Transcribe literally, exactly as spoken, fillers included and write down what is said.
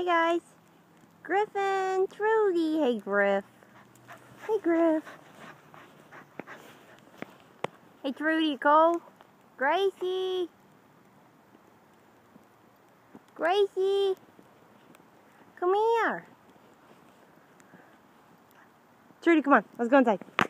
Hey guys, Griffin, Trudy. Hey Griff. Hey Griff. Hey Trudy, Cole. Gracie. Gracie. Come here. Trudy, come on. Let's go inside.